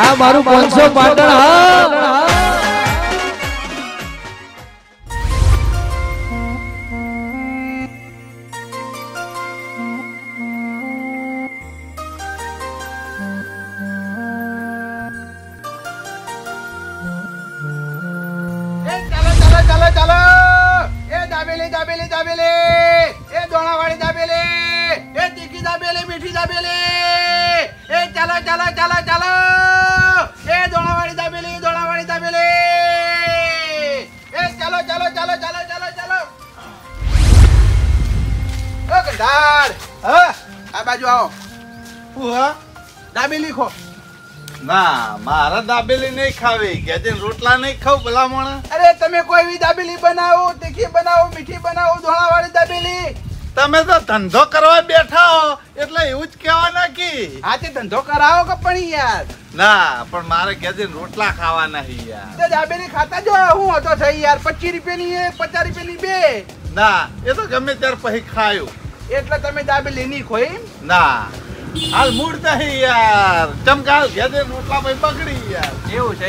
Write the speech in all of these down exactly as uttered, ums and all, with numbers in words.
આ મારું પાંચસો પાટણ હા દાબેલી ખો ના મારા દાબેલી નહીં ખાવી કે રોટલા નહીં ખાવ ભલામણ. અરે તમે કોઈ એવી દાબેલી બનાવો, તીખી બનાવો, મીઠી બનાવો, ધોળા વાળી દાબેલી. તમે તો ધંધો કરવા બેઠા હો એટલે એવું જ કહેવાના કે હા તે ધંધો કરાવો કે પણ યાર. ના પણ મારે કે રોટલા ખાવાના યાર. તે દાબેલી ખાતા જો હું હતો છે યાર. પચીસ રૂપિયાની એક, પચાસ રૂપિયાની બે. ના એ તો ગમે ત્યારે પછી ખાયું. એટલે તમે દાબેલી નહીં ખોઈ? ના હાલ મૂડ નહીં યાર. ચમકાલ ઘેદે રોટલા પછી બગડી યાર. એવું છે?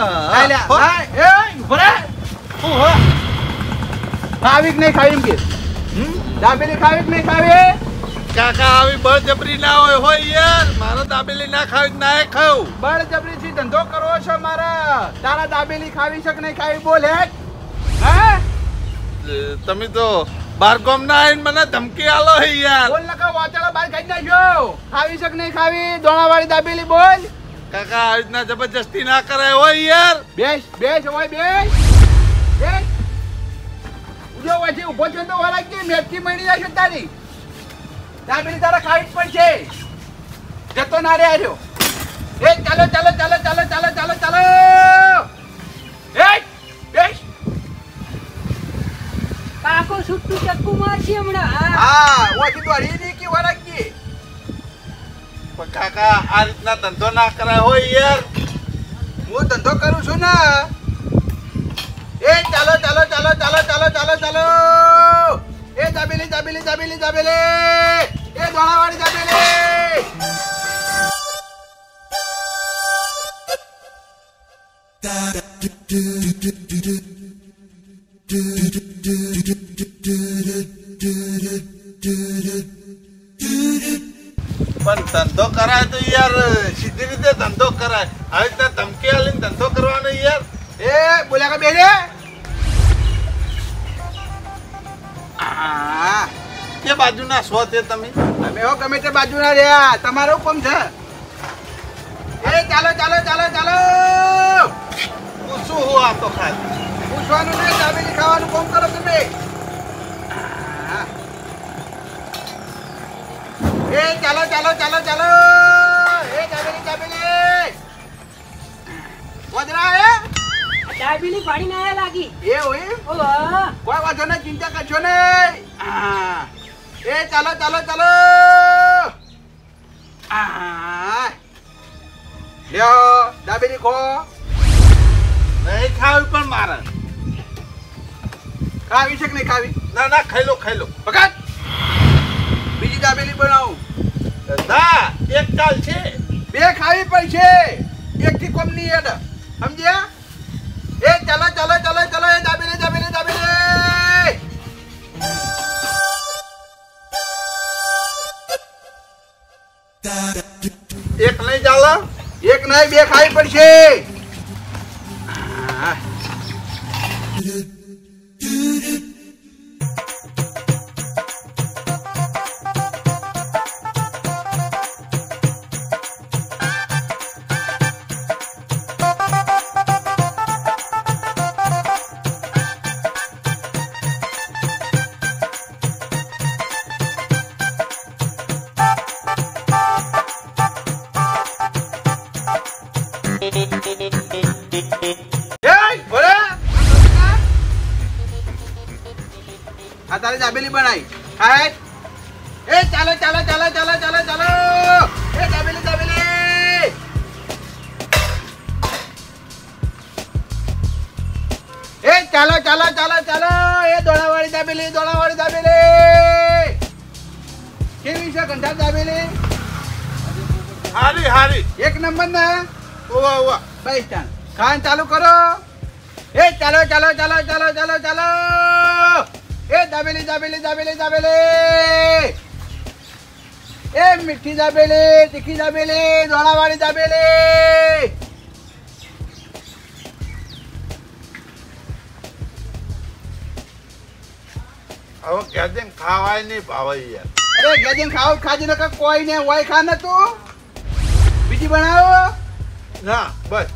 ખાવી કે નહીં ખાવી એમ કે દાબેલી ખાવી કે નહીં ખાવી? કાકા આવી બળજબરી ના હોય હોય યાર. મારો દાબેલી ના ખાવી ના ખાવ. બળજબરી થી ધંધો કરવો છો મારા? તારા દાબેલી ખાવી છે કે નહીં ખાવી બોલ હે? હા તમે તો બાર ગામ ના આવીને મને ધમકી આલો હે યાર. બોલ નકા વાચાળા બાર કાઢી નાખ્યો. ખાવી છે કે નહીં ખાવી દોણા વાળી દાબેલી બોલ. કાકા આવી રીતના જબરજસ્તી ના કરાય હોય યાર. બેસ બેસ હોય બેસ બેસ. ઉજો વાંચી ઉભો છે તો વરાક કે મેચી મળી જાય તારી દાબેલી તારા ખાવી જ પડશે. જતો ના રે આર્યો. એ ચાલો ચાલો ચાલો ચાલો ચાલો ચાલો ચાલો. એ બેસ. કાકો સુટ્ટુ ચક્કુ મારશે હમણાં. હા ઓછી તો હરી કે વરાકી. પણ કાકા આ રીતના ધંધો ના કરાય હોય યાર. હું ધંધો કરું છું ને. એ ચાલો ચાલો ચાલો ચાલો ચાલો ચાલો ચાલો. એ દાબેલી દાબેલી દાબેલી દાબેલી. એ દોણાવાળી દાબેલી. પણ ધંધો કરાય તો યાર સીધી રીતે ધંધો કરાય. આવી રીતના ધમકી આલીને ધંધો કરવાનો યાર. એ બોલ્યા કે બેરે કે બાજુના સો છે તમે? અમે હો ગમે તે બાજુના રહ્યા. તમારો કોમ છે. એ ચાલો ચાલો ચાલો ચાલો. પૂછું હું આ તો ખાલી પૂછવાનું નહીં દાબેલી ખાવાનું કોમ કરો તમે. એ ચાલો ચાલો ચાલો ચાલો. એ દાબેલી દાબેલી વદરા એ દાબેલી પાડી ના લાગી. એ હોય ઓવા કોઈ વાંધો નહીં ચિંતા કરશો નહીં. એ ચાલો ચાલો ચાલો. લ્યો દાબેલી ખો. નહીં ખાવી પણ મારે ખાવી છે કે નહીં ખાવી? ના ના ખાઈ લો ખાઈ લો. પકડ બીજી દાબેલી બનાવું. ના એક ચાલ છે. બે ખાવી પડશે. એક થી કમ નહીં હેડ સમજ્યા? એ ચાલો ચાલો ચાલો ચાલો. એ દાબેલી દાબેલી દાબેલી. એક નહીં ચાલે? એક નહીં બે ખાવી પડશે. આ તારી દાબેલી બનાવી ખાય. એ ચાલો ચાલો ચાલો ચાલો ચાલો ચાલો. એ દાબેલી દાબેલી. એ ચાલો ચાલો ચાલો ચાલો. એ દોડાવાળી દાબેલી દોડાવાળી દાબેલી. કેવી છે કંઠા દાબેલી? હારી હારી એક નંબર ને. ઓવા ઓવા બસ ચાલ ખાન ચાલુ કરો એ ચાલો ચાલો ચાલો ચાલો ચાલો ચાલો એ દાબેલી દાબેલી દાબેલી દાબેલી એ મીઠી દાબેલી તીખી દાબેલી દોણાવાળી દાબેલી હવે ગેજિંગ ખાવાય નહીં ભાવે યાર અરે ગેજિંગ ખાવ ખાજી નકા કોઈ ને હોય ખા ન તું બીજી બનાવો ના બસ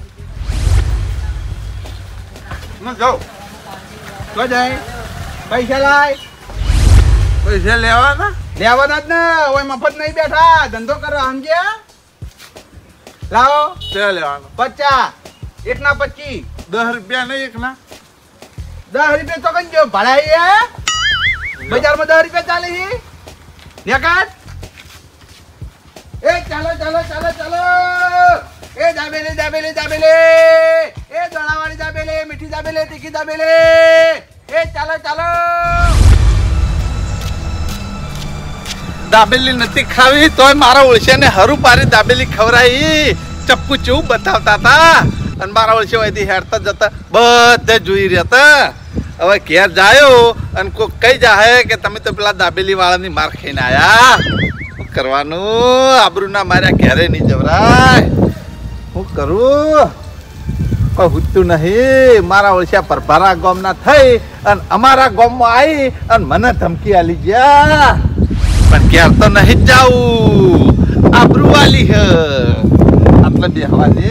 ન જાઓ તો જાય પૈસા લાય પૈસા લેવાના લેવાના જ ને હોય મફત નહીં બેઠા ધંધો કરવા સમજ્યા લાવો તે લેવાનો પચાસ એક ના પચીસ દસ રૂપિયા નહીં એક ના દસ રૂપિયા તો કઈ જો ભરાય બજારમાં દસ રૂપિયા ચાલે છે નેકાત એ ચાલો ચાલો ચાલો ચાલો એ દાબેલી દાબેલી દાબેલી એ દણાવાળી દાબેલી મીઠી દાબેલી તીખી દાબેલી એ ચાલો ચાલો દાબેલી નથી ખાવી તોય મારા ઓળશે ને હરું પારી દાબેલી ખવરાઈ ચપ્પુ ચેવું બતાવતા હતા અને મારા ઓળશે અહીંથી હેડતા જતા બધે જોઈ રહ્યા હવે ઘેર જાયો અને કોઈ કઈ જાય કે તમે તો પેલા દાબેલી વાળાની માર ખાઈને આયા શું કરવાનું આબરૂ ના માર્યા ઘેરે નહીં જવરાય શું કરું કોઈ હુતું નહીં મારા ઓળશા પરભારા ગામના થઈ અને અમારા ગામમાં આવી અને મને ધમકી આલી ગયા પણ ક્યાર તો નહીં જાઉં આબરૂ વાલી હ આટલે બે હવા દે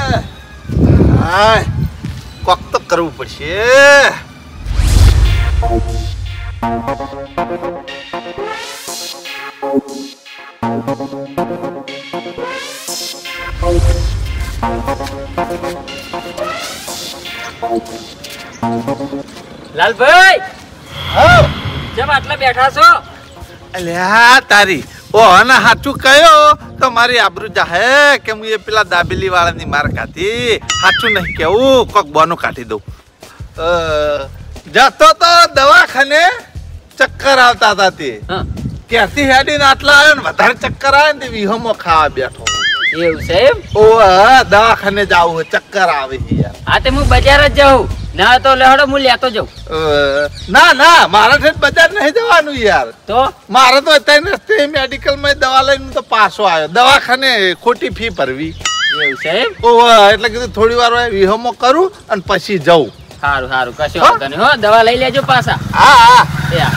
હાય કોક તો કરવું પડશે લાલભાઈ હા જેમ આટલા બેઠા છો અલ્યા તારી ઓ ના હાચું કયો તો મારી આબરૂ જાહે કે હું એ પેલા દાબેલી વાળાની માર ખાધી હાચું નહીં કેવું કોક બોનું કાઢી દઉં જતો તો દવાખાને ચક્કર આવતા હતા તે હા ક્યાંથી હેડીને આટલા આવ્યો ને વધારે ચક્કર આવે ને તે વિહમો ખાવા બેઠો એવું છે એમ ઓ દવાખાને જાવું ચક્કર આવે છે યાર હા તે હું બજાર જ જાઉં ના તો લેહડો હું લેતો જાઉં અ, ના ના મારા ઠેઠ બજાર નહીં જવાનું યાર તો મારે તો અત્યારે રસ્તે મેડિકલ માં દવા લઈને તો પાછો આવ્યો દવાખાને ખોટી ફી ભરવી એવું છે એમ ઓ એટલે કીધું થોડી વાર વિહમો કરું અને પછી જઉં સારું સારું કશો વાંધો નહીં હો દવા લઈ લેજો પાછા હા હા એ હા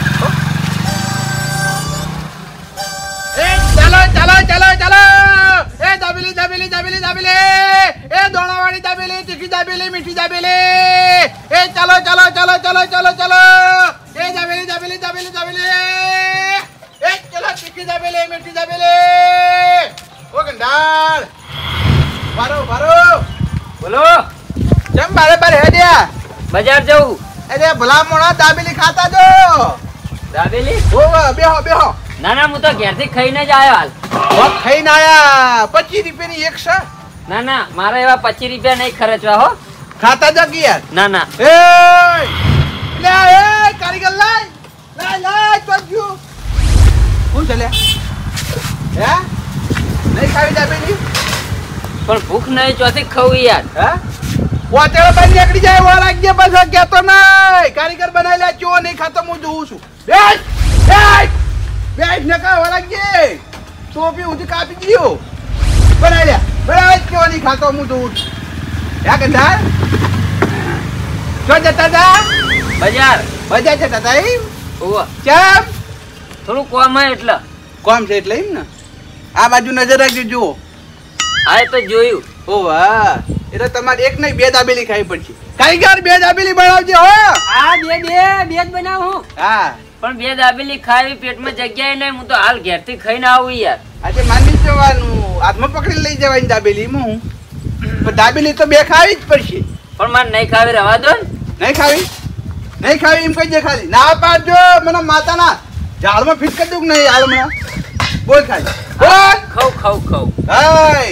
એ ચાલો ચાલો ચાલો ચાલો એ દાબેલી દાબેલી દાબેલી દાબેલી એ દોણાવાળી દાબેલી તીખી દાબેલી મીઠી દાબેલી એ ચાલો ચાલો ચાલો ચાલો ચાલો ચાલો એ દાબેલી દાબેલી દાબેલી દાબેલી એ ચાલો તીખી દાબેલી મીઠી દાબેલી ઓ ગંડાળ બારો બારો બોલો કેમ બારે બારે હેડ્યા બજાર જવું અરે ભલા મોણા દાબેલી ખાતા જો દાબેલી ઓ બેહો બેહો ના ના હું તો ઘેરથી ખાઈને જ આવ્યો હાલ વખ ખાઈને આયા પચીસ રૂપિયાની એક છે ના ના મારા એવા પચીસ રૂપિયા નહીં ખર્ચવા હો ખાતા જગ યાર ના ના એ લે એ કારીગર લાય લાય લાય તો જો હું ચાલે હે નહીં ખાવી દાબેલી પણ ભૂખ નહીં ચોથી ખાવું યાર હે વાટેલો બાઈ નીકળી જાય વા લાગજે પાછો કેતો નહીં કારીગર બનાવી લે ચો નહીં ખાતો હું જોઉં છું બેસ બેસ બેસ નકા વા લાગજે ટોપી ઉધી કાપી દીયો બનાવી લે બનાવી ચો નહીં ખાતો હું જોઉં છું હે ગંધાર ચો જતા તા બજાર બજાર જતા તા એમ ઓવો ચમ થોડું કોમ હે એટલે કોમ છે એટલે એમ ને આ બાજુ નજર રાખજો જુઓ હા એ તો જોયું ઓ વાહ એટલે તમારે એક નહીં બે દાબેલી ખાવી પડશે કારીગર બે દાબેલી બનાવજો હો આ બે બે બે જ બનાવું હા પણ બે દાબેલી ખાવી પેટમાં જગ્યાએ નહીં હું તો હાલ ઘેરથી ખાઈને આવું યાર આજે માની જવાનું હાથમાં પકડી લઈ જવાની દાબેલી હું પણ દાબેલી તો બે ખાવી જ પડશે પણ મારે નહીં ખાવી રવા દો ને નહીં ખાવી નહીં ખાવી એમ કઈ દે ખાલી ના પાડજો મને માતાના ઝાડમાં ફિટ કરી દઉં કે નહીં હાલ હમણાં બોલ ખાલી બોલ ખાવ ખાવ ખાવ હાય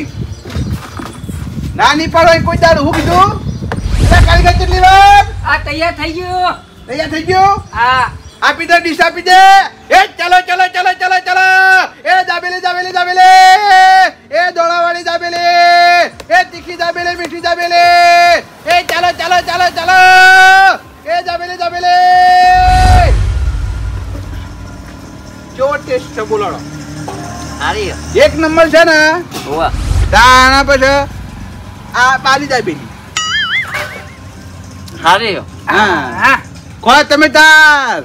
નાની પાડો કોઈ દાડું હું કીધું એટલે કારીગર કેટલી વાર આ તૈયાર થઈ ગયું તૈયાર થઈ ગયો આ આપી દે ડીશ આપી દે એ ચલો ચલો ચલો ચલો ચલો એ દાબેલી દાબેલી દાબેલી એ દોડાવાળી દાબેલી એ તીખી દાબેલી ટેસ્ટ છે બોલાડો. સારી એક નંબર છે ને હોવા તાણા પછી આ બારી દાબેલી. સારી હા હા ખો તમે તાર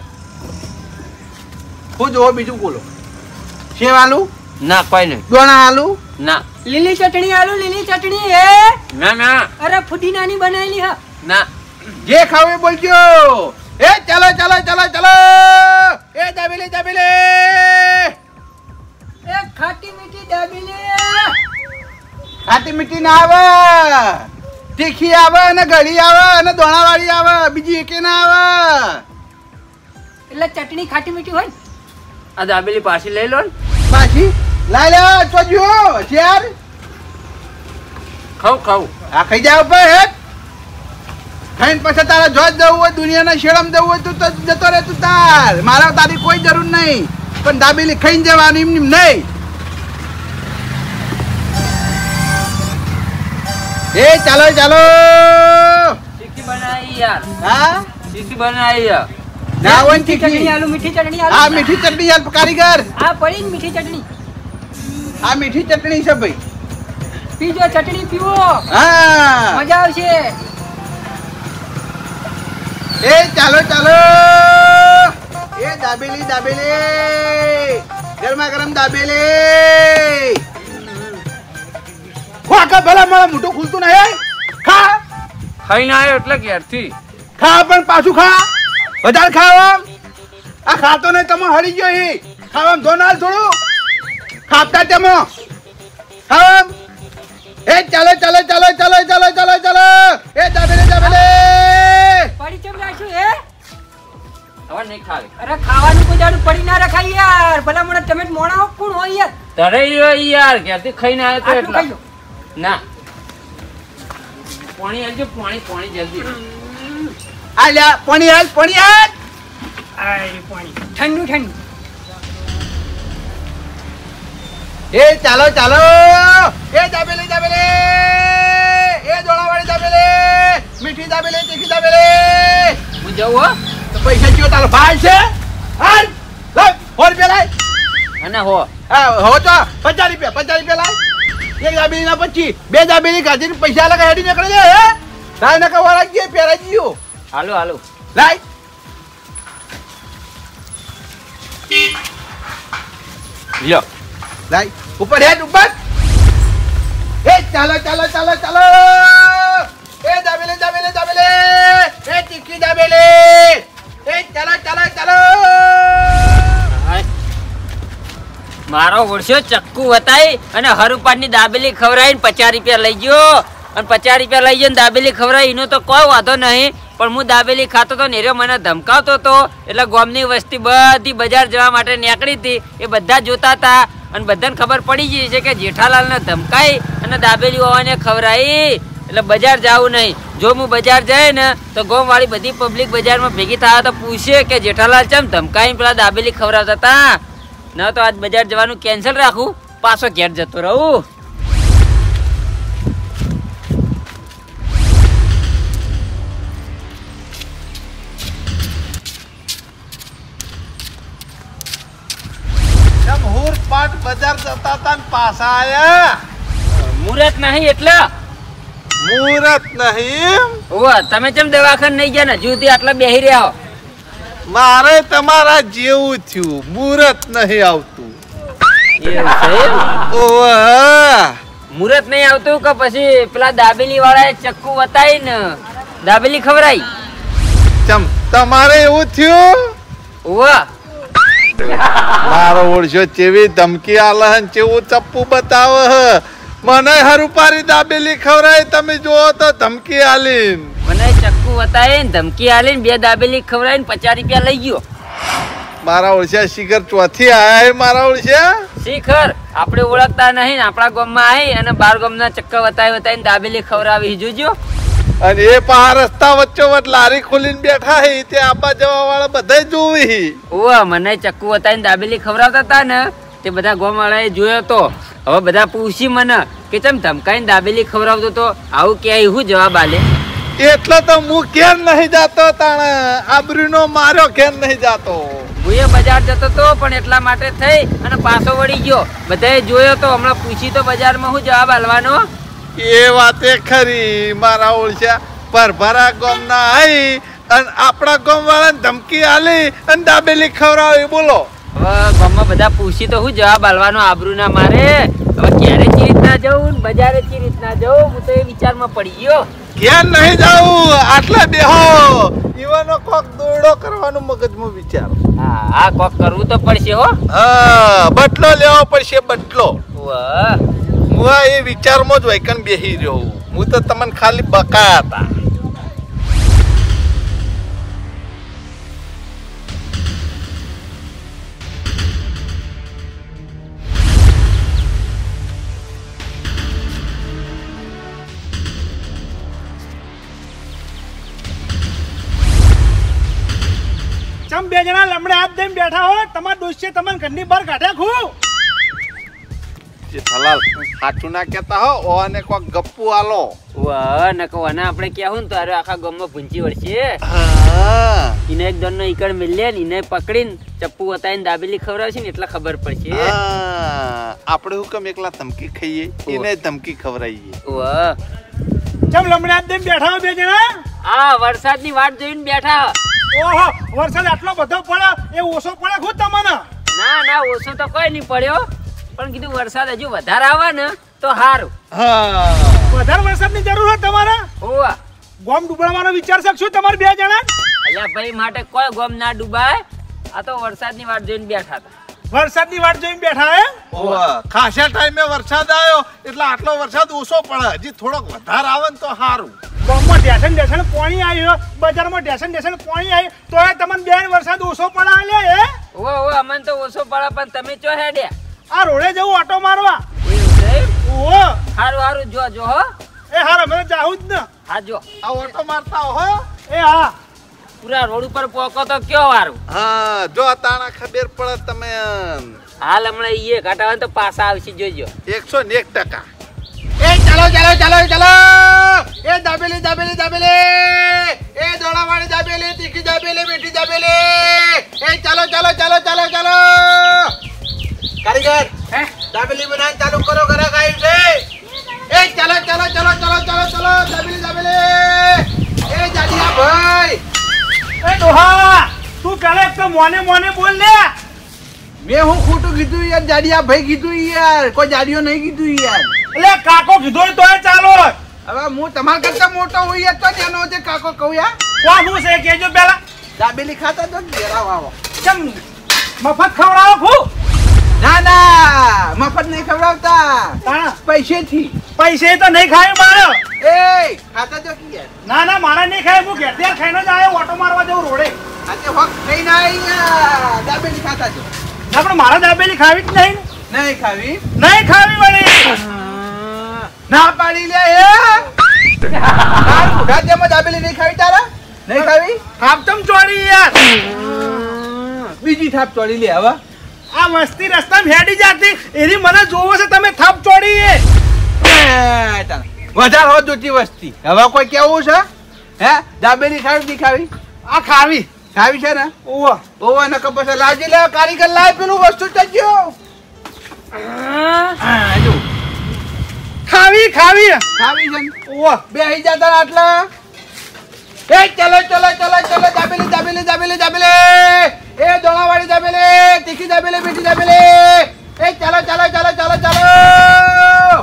હું જોવો બીજું બોલો. સેવ આલુ ના કોઈ નહીં દોણા આલુ ના લીલી ચટણી આલુ લીલી ચટણી એ ના ના અરે ફુદીનાની બનાવેલી હા ના જે ખાવું એ બોલજો. એ ચાલો ચાલો ચાલો ચાલો એ દાબેલી દાબેલી એ ખાટી મીઠી દાબેલી ખાટી મીઠી ના આવે તીખી આવે અને ગળી આવે અને દોણાવાળી આવે બીજી એકે ના આવે. એટલે ચટણી ખાટી મીઠી હોય ને આ દાબેલી પાછી લઈ લો ને પાછી લાઈ લે ચોજો ચાર ખાવ ખાવ આ ખાઈ જાવ પર હેટ ખાઈને પછી તારા જોત જવું હોય દુનિયાના શેડમ જવું હોય તું તો જતો રહે તું તાર મારા તારી કોઈ જરૂર નહીં પણ દાબેલી ખાઈને જવાનું એમ નહીં. એ ચાલો ચાલો તીખી બનાવી યાર હા તીખી બનાવી યાર ના હોય ને મીઠી ચટણી તીખી આલુ મીઠી ચટણી આલુ આ મીઠી ચટણી યાર કારીગર આ પડી ને મીઠી ચટણી આ મીઠી ચટણી છે ભાઈ. પીજો ચટણી પીવો હા મજા આવશે. એ ચાલો ચાલો એ દાબેલી દાબેલી ગરમા ગરમ દાબેલી ખા ખા ભલા મારા મોટું ખુલતું નહીં ખા ખાઈને આવ્યો એટલે ઘેરથી ખા પણ પાછું ખા વધારે ખાવા આ ખાતો નહીં તમે હરી ગયો હી ખાવા ધોનાલ થોડું ખાતા તેમ ખાવા. એ ચાલો ચાલો ચાલો ચાલો ચાલો ચાલો ચાલો એ દાબેલી દાબેલી પડી ચમ રાખ્યું એ હવે નહીં ખાવી અરે ખાવાનું કોઈ દાડું પડી ના રખાય યાર ભલા મને તમે મોણા કોણ હોય યાર તરે યાર ઘેરથી ખાઈને આવ્યો તો આટલું ખાઈ એટલે લો ના પાણી આવજો પાણી પાણી જલ્દી આ લ્યા પાણી હાલ પાણી હાલ આય પાણી ઠંડુ ઠંડુ એ ચાલો ચાલો એ દાબેલી દાબેલી એ દોણાવાળી દાબેલી મીઠી દાબેલી તીખી દાબેલી. હું જાઉં હો તો પૈસા કયો તારો ભાઈ છે હાલ લાવ સો રૂપિયા લાય. અને હો હા હો તો પચાસ રૂપિયા પચાસ રૂપિયા લાય. એક દાબેલી ના પચીસ બે દાબેલી કાઢીને પૈસા લગા હેડી નીકળે છે હે લાય નકા વાળા ગયે પહેરાઈ ગયો હાલો હાલો લાય. લ્યો લાય ઉપર હેડ ઉપર એ ચાલો ચાલો ચાલો ચાલો એ દાબેલી દાબેલી દાબેલી એ તીખી દાબેલી એ ચાલો ચાલો ચાલો મારો ઓળશો ચક્કુ વતાઈ અને હરુપાટની દાબેલી ખવડાવીને પચાસ રૂપિયા લઈ ગયો અને પચાસ રૂપિયા લઈ ગયો ને દાબેલી ખવડાવી એનો તો કોઈ વાંધો નહીં પણ હું દાબેલી ખાતો તો ને મને ધમકાવતો હતો એટલે ગામની વસ્તી બધી બજાર જવા માટે નીકળી હતી એ બધા જોતા હતા અને બધાને ખબર પડી ગઈ છે કે જેઠાલાલને ધમકાઈ અને દાબેલી હોવાને ખવડાવી એટલે બજાર જવું નહીં. જો હું બજાર જાય ને તો ગામવાળી બધી પબ્લિક બજારમાં ભેગી થાય તો પૂછે કે જેઠાલાલ ચમ ધમકાઈને પેલા દાબેલી ખવડાવતા હતા. ના તો આજ બજાર જવાનું કેન્સલ રાખું પાછો ઘેર જતો રહું. જમહૂર પાટ બજાર જતા હતા ને પાછા આયા. મુહૂર્ત નહીં એટલે મુહૂર્ત નહીં ઓવા તમે કેમ દવાખાને નહીં ગયા ને જુદી આટલા બેહી રહ્યા હો. મારે તમારા જેવું થયું મુહૂર્ત નહીં આવતું. એવું છે એમ? ઓવા મુહૂર્ત નહીં આવતું કે પછી પેલા દાબેલી વાળાએ ચક્કુ વતાઈ ને દાબેલી ખવડાઈ ચમ તમારે એવું થયું. ઓવા મારો ઓળશો ચેવી ધમકી આલે હન ચેવું ચપ્પુ બતાવે હ મને હરુપારી દાબેલી ખવરાય તમે જોવો તો ધમકી આલીન મને ચક્કુ વતાઈ ને ધમકી આલીને બે દાબેલી ખવડાવીને પચાસ રૂપિયા લઈ ગયો. મારા ઓળશા શિખર ચોથી આયા હે મારા ઓળશા શિખર આપણે ઓળખતા નહીં આપણા ગામમાં આવી અને બાર ગામના ચક્કર વતાવી વતાવીને દાબેલી ખવડાવી જોજો. અને એ પા રસ્તા વચ્ચો વચ્ચ લારી ખોલીને બેઠા હે તે આબા જવા વાળા બધા જોવી. ઓવા મને ચક્કુ વતાવીને દાબેલી ખવડાવતા હતા ને તે બધા ગામ વાળાએ જોયો તો હવે બધા પૂછી મને કે ચમ ધમકાઈને દાબેલી ખવડાવતો તો આવું કે હું જવાબ આલે. એટલે તો હું કેમ નહીં જાતો તાણ આબરૂનો માર્યો કેમ નહીં જાતો. હું એ બજાર જતો તો પણ એટલા માટે થઈ અને પાછો વળી ગયો. બધાએ જોયો તો હમણાં પૂછી તો બજારમાં હું જવાબ આલવાનો. એ વાતે ખરી મારા ઓળખ્યા પરભરા ગામના આઈ અને આપણા ગામ વાળાને ધમકી આલી અને દાબેલી ખવડાવી. બોલો હવે ગામમાં બધા પૂછી તો હું જવાબ આલવાનો આબરૂ ના મારે. હવે ક્યારે ચી રીતના જવું ને બજારે ચી રીતના જવું હું તો એ વિચારમાં પડી ગયો. ક્યાં નહીં જાવું આટલા બેહો ઈવાનો કોક દોડો કરવાનું મગજમાં વિચારો. હા હા કોક કરવું તો પડશે હો. હા બટલો લેવો પડશે બટલો. વાહ હું આ એ વિચારમાં જ વૈકન બેહી રહ્યો. હું તો તમને ખાલી બકા હતા. ચમ બે જણા લમડે હાથ દઈને બેઠા હો. તમારા દોસ્તે તમને ઘરની બહાર કાઢ્યા ખુ. જે થલાલ સાચું ના કહેતા હો ઓને કોક ગપ્પુ આલો. વાહ નકો અને આપણે કહેવું ને તો અરે આખા ગામમાં ભૂંચી વળશે. હા એને એક દોનનો ઈકડ મિલ્યા ને એને પકડીને ચપ્પુ વતાઈને દાબેલી ખવડાવશે ને એટલે ખબર પડશે. હા આપણે હું કેમ એકલા ધમકી ખાઈએ એને ધમકી ખવડાવીએ. વાહ ચમ લમડે હાથ દઈને બેઠા હો બે જણા. આ વરસાદની વાટ જોઈને બેઠા. ઓહો વરસાદ આટલો બધો પડે એ ઓછો પડે ખુદ તમને. ના ના ઓછો તો કોઈ નહીં પડ્યો પણ કીધું વરસાદ હજુ વધારે આવે ને તો સારું. હા વધારે વરસાદની જરૂર હોય તમારે. ઓવા ગોમ ડૂબવાનો વિચાર શકશો તમારે બે જણા. અલ્યા ભાઈ માટે કોઈ ગોમ ના ડૂબાય. આ તો વરસાદની વાટ જોઈને બેઠા હતા. વરસાદની વાટ જોઈને બેઠા હે. ઓવા ખાસા ટાઈમે વરસાદ આવ્યો એટલે આટલો વરસાદ ઓછો પડે. હજી થોડોક વધારે આવે ને તો સારું. ગામમાં ઢેસણ ઢેસણ પાણી આવ્યું બજારમાં ઢેસણ ઢેસણ પાણી આવ્યું તો તમને બે વરસાદ ઓછો પડે આલે હે. ઓ ઓ અમન તો ઓછો પડે પણ તમે ચો હેડ્યા. આ રોડે જવું ઓટો મારવા. એવું છે ઓહો સારું સારું જો જો હો. એ હાર અમે જાવું જ ને. હા જો આ ઓટો મારતા હો. એ હા પૂરા રોડ ઉપર પોકો તો કયો વારું. હા જો તાણા ખબર પડે તમે. હાલ હમણાં ઈએ કાઢાવા તો પાછા આવશે જોજો. એકસો ને એક ટકા. એ ચાલો ચાલો ચાલો ચાલો એ દાબેલી દાબેલી દાબેલી એ દોડાવાળી દાબેલી તીખી દાબેલી મીઠી દાબેલી એ ચાલો ચાલો ચાલો ચાલો ચાલો કારીગર હે દાબેલી બનાવવાનું ચાલુ કરો ઘરે ખાઈ છે. એ ચાલો ચાલો ચાલો ચાલો ચાલો ચાલો દાબેલી દાબેલી એ જાડિયા ભાઈ એ ડોહા તું પેલા એક તો મોને મોને બોલ લે. મેં હું ખોટું કીધું યાર જાડિયા ભાઈ કીધું યાર કોઈ જાડિયો નહીં કીધું યાર. એટલે કાકો કીધો તો એ ચાલો. હવે હું તમારા કરતા મોટો હોય તો એનો જે કાકો કહું યાર. કોણ હું છે કેજો પેલા. દાબેલી ખાતા તો ઘેરા વાવો. ચમ મફત ખવડાવો ખુ. ના ના મફત નહીં ખવડાવતા તાણા પૈસેથી. પૈસે તો નહીં ખાય મારે. એ ખાતા તો કી યાર. ના ના મારા નહીં ખાય હું ઘેર ઘેર ખાઈને જ આવ્યો ઓટો મારવા જવું રોડે. આજે હોક થઈ ના યાર દાબેલી ખાતા છો. ના પણ મારા દાબેલી ખાવી જ નહીં ને. નહીં ખાવી નહીં ખાવી વળી. ના પાડી લે એ તાર બુઢા તેમાં દાબેલી નહીં ખાવી તારા નહીં ખાવી. થાપ તમ ચોરી યાર. બીજી થાપ ચોડી લે હવે. આ વસ્તી રસ્તામાં હેડી જાતી એની મને જોવો છે તમે થાપ ચોડી એ. વધારે હોત જોતી વસ્તી હવે કોઈ કેવું છે હે દાબેલી ખાવી નહીં ખાવી. આ ખાવી ખાવી છે ને. ઓવા ઓવા ને કપસ લાવજી લે કારીગર લાવ પેલું વસ્તુ ચજો. હા જો ખાવી ખાવી ખાવી છે ને. ઓવા બેહી જતા આટલા. એ ચલો ચલો ચલો ચલો દાબેલી દાબેલી દાબેલી દાબેલી એ દોણાવાળી દાબેલી તીખી દાબેલી મીઠી દાબેલી એ ચાલો ચાલો ચાલો ચાલો ચાલો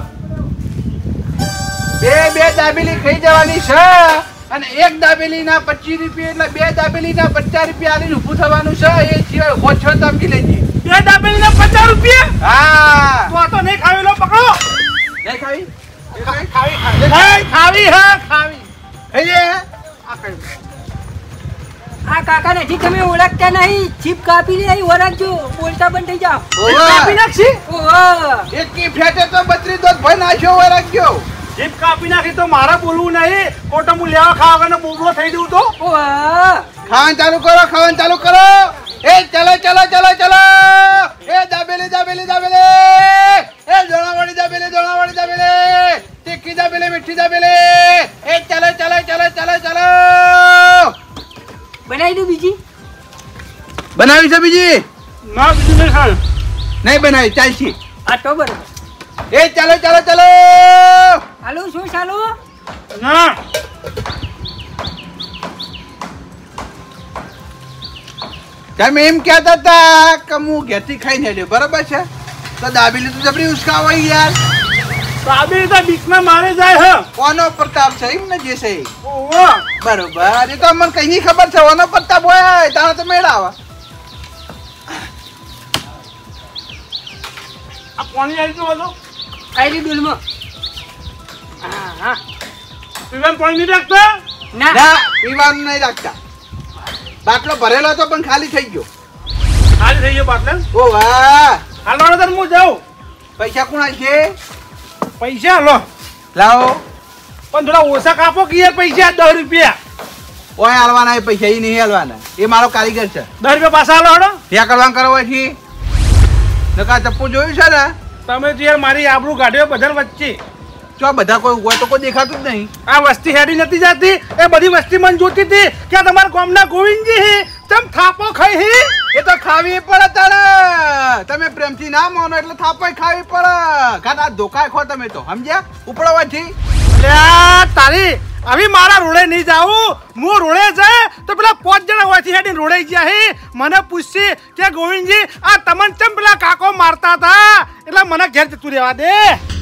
બે બે દાબેલી ખાઈ જવાની છે અને એક દાબેલી ના પચીસ રૂપિયા એટલે બે દાબેલી ના પચાસ રૂપિયા આલીને ઊભું થવાનું છે. એ સિવાય ઓછો તમકી લેજે. બે દાબેલી ના પચાસ રૂપિયા. હા તો આ તો નહીં ખાવી લો પકડો. નહીં ખાવી ખાવી ખાવી નહીં ખાવી હા ખાવી. ખાઈ લે. આ ખાઈ આ કાકા નથી તમે ઓળખતા નહીં. છીપ કાપી લે ઓળખજો બોલતા બંધ થઈ જાઓ. કાપી નાખશી. ઓહો એક કી ફેટે તો બત્રીસ દોત ભાઈ નાખ્યો હોય રાખ્યો. જીપ કાપી નાખી તો મારા બોલવું નહીં. કોટો હું લેવા ખાવા વગર બોબડો થઈ દઉં તો. ઓહો ખાવાનું ચાલુ કરો ખાવાનું ચાલુ કરો. એ ચલો ચલો ચલો ચલો એ દાબેલી દાબેલી દાબેલી એ દોણાવાળી દાબેલી દોણાવાળી દાબેલી તીખી દાબેલી મીઠી દાબેલી એ ચલો ચલો ચલો ચલો ચલો બનાવી દઉં બીજી. બનાવી છે બીજી ના બીજું નહીં ખાય. નહીં બનાવી ચાલશે. આ તો બરોબર. એ ચાલો ચાલો ચાલો ચાલુ શું ચાલુ? ના તમે એમ કહેતા હતા કે હું ઘેરથી ખાઈને હેડ્યો બરાબર છે તો દાબેલી તો જબરી ઉસકાવાય યાર. સાબી રીતે બીકના મારે જાય હે. કોનો પ્રતાપ છે એમ ને જે છે એ? ઓહો બરોબર એ તો અમને કઈ ખબર છે કોનો પ્રતાપ હોય તારે તો મેળાવા. આ પાણી આવી ગયું હતું. આયરી બિલમાં. હા હા. પીવાનું પાણી નહીં રાખતા. ના ના પીવાનું નહીં રાખતા. બાટલો ભરેલો હતો પણ ખાલી થઈ ગયો. ખાલી થઈ ગયો બાટલા. ઓ વાહ હાલવાનો તો હું જાઉં. પૈસા કોણ છે? પૈસા હાલો લાવો. પણ થોડા ઓછા કાપો કે યાર પૈસા દસ રૂપિયા. ઓય હાલવાના એ પૈસા એ નહીં હાલવાના એ મારો કારીગર છે. દસ રૂપિયા પાછા હાલો હડો. ત્યાં કરવાનું કરો પછી નકા ચપ્પુ જોયું છે ને તમે તો યાર મારી આબરૂ કાઢ્યો બધા વચ્ચે. જો બધા કોઈ હોય તો કોઈ દેખાતું જ નહીં. આ વસ્તી હેડી નથી જાતી એ બધી વસ્તી મને જોતી હતી કે આ તમારા ગામના ગોવિંદજી હે તમ થાપો ખાઈ હે. એ તો ખાવી પડે તારે. તમે પ્રેમથી ના માનો એટલે થાપાઈ ખાવી પડે. ખાતા ધોકાય ખો તમે તો સમજ્યા ઉપડવાથી. લ્યા તારી આવી મારા રોડે નહીં જાવું. હું રોડે જાય તો પેલા પાંચ જણા હોયથી હેડી રોડે ગયા હે મને પૂછશે કે ગોવિંદજી આ તમને ચમ પેલા કાકો મારતા હતા એટલે મને ઘેર જતું રહેવા દે.